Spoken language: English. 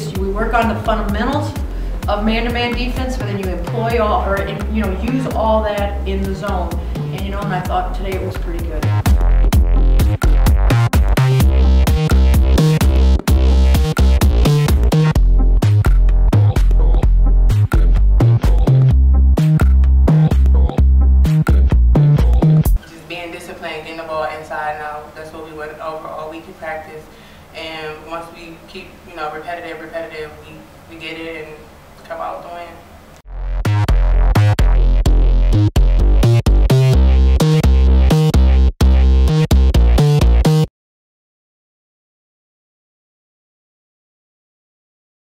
is we work on the fundamentals of man-to-man defense, but then you employ all, or use all that in the zone. And and I thought today it was pretty good. Just being disciplined, getting the ball inside and out. That's what we went over all week in practice. And once we keep, repetitive, we get it and